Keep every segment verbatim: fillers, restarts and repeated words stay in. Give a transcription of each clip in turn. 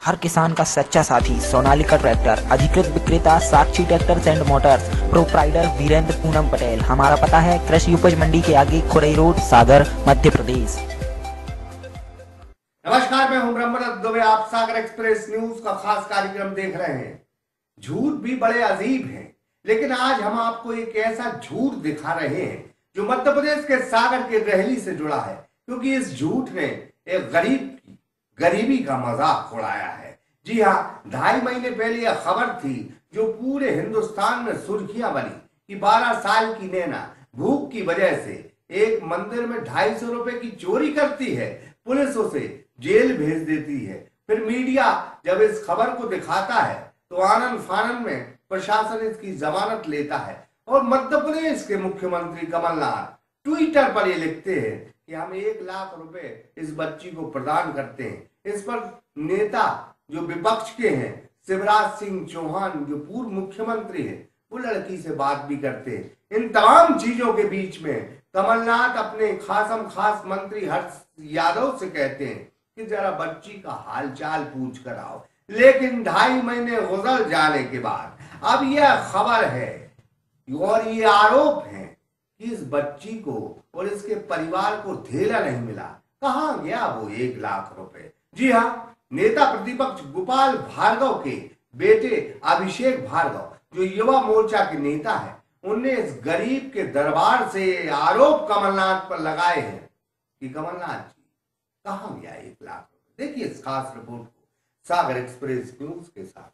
हर किसान का सच्चा साथी सोनालिका ट्रैक्टर, अधिकृत विक्रेता Sakshi tractors and motors, proprietor Virendra Poonam Patel. हमारा पता है कृषि उपज मंडी के आगे खुरई रोड, सागर, मध्य प्रदेश। नमस्कार, मैं हूं ब्रह्मदत्त दुबे। आप सागर एक्सप्रेस न्यूज का खास कार्यक्रम देख रहे हैं। झूठ भी बड़े अजीब हैं, लेकिन आज हम आपको एक ऐसा झूठ दिखा रहे हैं जो मध्य प्रदेश के सागर के रहली से जुड़ा है, क्योंकि इस झूठ ने एक गरीब की गरीबी का मजाक उड़ाया है। जी हाँ, ढाई महीने पहले यह खबर थी जो पूरे हिंदुस्तान में सुर्खियां बनी कि बारह साल की नैना भूख की वजह से एक मंदिर में ढाई सौ रुपए की चोरी करती है, पुलिस उसे जेल भेज देती है। फिर मीडिया जब इस खबर को दिखाता है तो आनन फानन में प्रशासन इसकी जमानत लेता है और मध्य प्रदेश के मुख्यमंत्री कमलनाथ ट्विटर पर ये लिखते हैं कि हम एक लाख रुपए इस बच्ची को प्रदान करते हैं। इस पर नेता जो विपक्ष के हैं, शिवराज सिंह चौहान जो पूर्व मुख्यमंत्री है, वो लड़की से बात भी करते हैं। इन तमाम चीजों के बीच में कमलनाथ अपने खासम खास मंत्री हर्ष यादव से कहते हैं कि जरा बच्ची का हालचाल पूछ कर आओ। लेकिन ढाई महीने गुजर जाने के बाद अब यह खबर है और ये आरोप है कि इस बच्ची को और इसके परिवार को धेला नहीं मिला। कहां गया वो एक लाख रुपए? जी हाँ, नेता प्रतिपक्ष गोपाल भार्गव के बेटे अभिषेक भार्गव जो युवा मोर्चा के नेता है, उनने इस गरीब के दरबार से आरोप कमलनाथ पर लगाए हैं कि कमलनाथ जी कहां गया एक लाख रुपए। देखिए इस खास रिपोर्ट को सागर एक्सप्रेस न्यूज के साथ।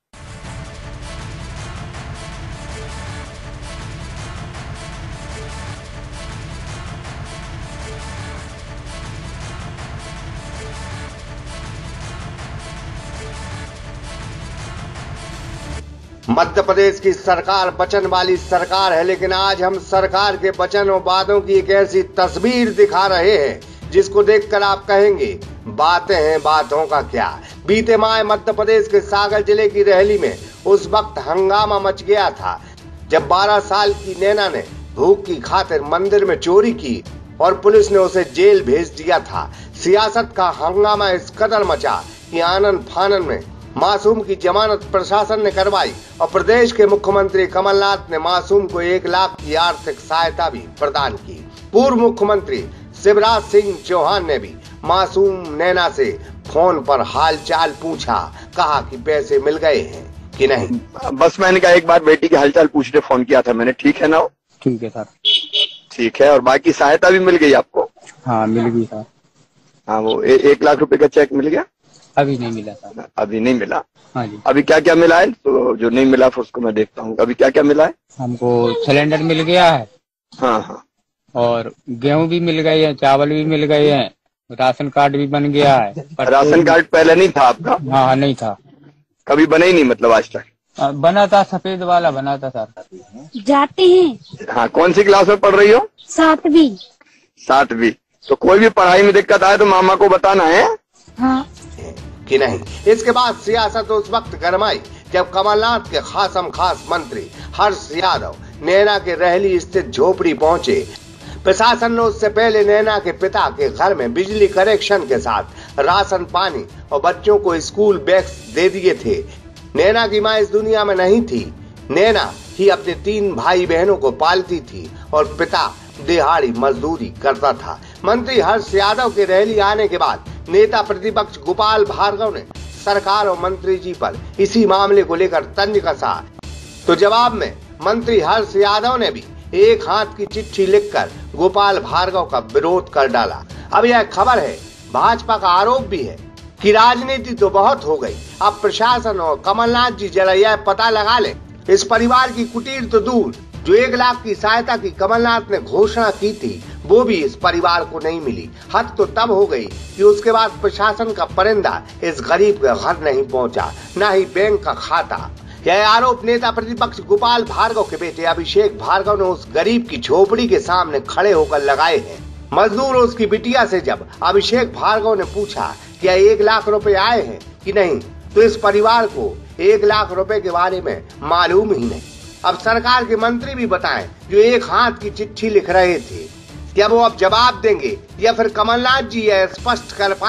मध्य प्रदेश की सरकार वचन वाली सरकार है, लेकिन आज हम सरकार के वचन और वादों की एक ऐसी तस्वीर दिखा रहे हैं जिसको देखकर आप कहेंगे बातें हैं बातों का क्या। बीते माह मध्य प्रदेश के सागर जिले की रहली में उस वक्त हंगामा मच गया था जब बारह साल की नैना ने भूख की खातिर मंदिर में चोरी की और पुलिस ने उसे जेल भेज दिया था। सियासत का हंगामा इस कदर मचा कि आनन फानन में मासूम की जमानत प्रशासन ने करवाई और प्रदेश के मुख्यमंत्री कमलनाथ ने मासूम को एक लाख की आर्थिक सहायता भी प्रदान की। पूर्व मुख्यमंत्री शिवराज सिंह चौहान ने भी मासूम नैना से फोन पर हालचाल पूछा, कहा कि पैसे मिल गए हैं कि नहीं। बस मैंने कहा एक बार बेटी के हालचाल पूछने फोन किया था मैंने। ठीक है ना? ठीक है सर। ठीक है, और बाकी सहायता भी मिल गई आपको? हाँ मिल गई सर। हाँ, वो ए, एक लाख रुपए का चेक मिल गया? अभी नहीं मिला सर। अभी नहीं मिला? हाँ जी। अभी क्या क्या मिला है? तो जो नहीं मिला फिर उसको मैं देखता हूँ। अभी क्या क्या मिला है? हमको सिलेंडर मिल गया है। हाँ हाँ। और गेहूं भी मिल गए हैं, चावल भी मिल गए हैं, राशन कार्ड भी बन गया है। राशन कार्ड पहले नहीं था आपका? हाँ नहीं था। कभी बना ही नहीं मतलब आज तक? बना था, सफेद वाला बना था सर। जाते हैं। हाँ, कौन सी क्लास में पढ़ रही हो? सातवीं। सातवीं। तो कोई भी पढ़ाई में दिक्कत आए तो मामा को बताना है। हाँ कि नहीं। इसके बाद सियासत उस वक्त गरमाई जब कमलनाथ के खासम खास मंत्री हर्ष यादव नैना के रहली स्थित झोपड़ी पहुंचे। प्रशासन ने उससे पहले नैना के पिता के घर में बिजली कनेक्शन के साथ राशन पानी और बच्चों को स्कूल बैग्स दे दिए थे। नैना की मां इस दुनिया में नहीं थी। नैना ही अपने तीन भाई बहनों को पालती थी और पिता दिहाड़ी मजदूरी करता था। मंत्री हर्ष यादव के रहली आने के बाद नेता प्रतिपक्ष गोपाल भार्गव ने सरकार और मंत्री जी पर इसी मामले को लेकर तंज कसा, तो जवाब में मंत्री हर्ष यादव ने भी एक हाथ की चिट्ठी लिखकर गोपाल भार्गव का विरोध कर डाला। अब यह खबर है, भाजपा का आरोप भी है कि राजनीति तो बहुत हो गई, अब प्रशासन और कमलनाथ जी जरा यह पता लगा ले इस परिवार की कुटीर तो दूर, जो एक लाख की सहायता की कमलनाथ ने घोषणा की थी वो भी इस परिवार को नहीं मिली। हद तो तब हो गई कि उसके बाद प्रशासन का परिंदा इस गरीब के घर नहीं पहुंचा, न ही बैंक का खाता। यह आरोप नेता प्रतिपक्ष गोपाल भार्गव के बेटे अभिषेक भार्गव ने उस गरीब की झोपड़ी के सामने खड़े होकर लगाए हैं। मजदूर उसकी बिटिया से जब अभिषेक भार्गव ने पूछा क्या एक लाख रुपए आए हैं कि नहीं, तो इस परिवार को एक लाख रुपए के बारे में मालूम ही नहीं। अब सरकार के मंत्री भी बताएं जो एक हाथ की चिट्ठी लिख रहे थे, क्या वो अब जवाब देंगे या फिर कमलनाथ जी यह स्पष्ट कर पाए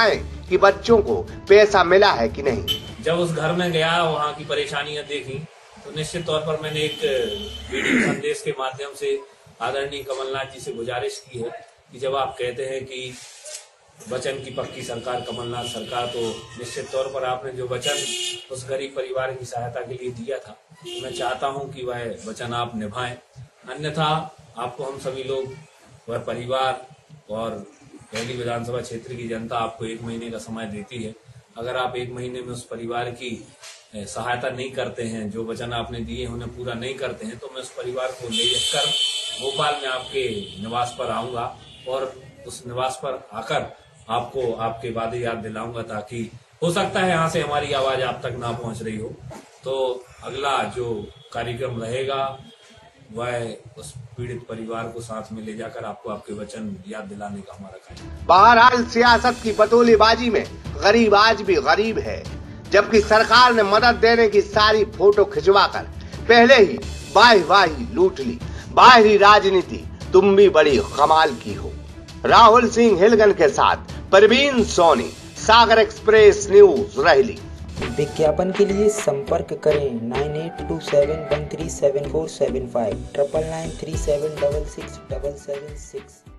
कि बच्चों को पैसा मिला है कि नहीं। जब उस घर में गया, वहाँ की परेशानियां देखी, तो निश्चित तौर पर मैंने एक वीडियो संदेश के माध्यम से आदरणीय कमलनाथ जी से गुजारिश की है कि जब आप कहते हैं कि वचन की पक्की सरकार कमलनाथ सरकार, तो निश्चित तौर पर आपने जो वचन उस गरीब परिवार की सहायता के लिए दिया था, तो मैं चाहता हूं कि वह वचन आप निभाएं। अन्यथा आपको हम सभी लोग, वह परिवार और पहली विधानसभा क्षेत्र की जनता आपको एक महीने का समय देती है। अगर आप एक महीने में उस परिवार की सहायता नहीं करते हैं, जो वचन आपने दिए उन्हें पूरा नहीं करते हैं, तो मैं उस परिवार को लेकर भोपाल में आपके निवास पर आऊंगा और उस निवास पर आकर आपको आपके वादे याद दिलाऊंगा, ताकि हो सकता है यहाँ से हमारी आवाज आप तक ना पहुंच रही हो, तो अगला जो कार्यक्रम रहेगा वह उस पीड़ित परिवार को साथ में ले जाकर आपको आपके वचन याद दिलाने का हमारा कार्य। बहरहाल सियासत की बतौलेबाजी में गरीब आज भी गरीब है, जबकि सरकार ने मदद देने की सारी फोटो खिंचवाकर पहले ही वाही वाही लूट ली। बाहरी राजनीति तुम भी बड़ी कमाल की हो। राहुल सिंह हिलगन के साथ परवीन सोनी, सागर एक्सप्रेस न्यूज, रहली। विज्ञापन के लिए संपर्क करें nine eight two seven one three seven four seven five triple nine three seven double six double seven six.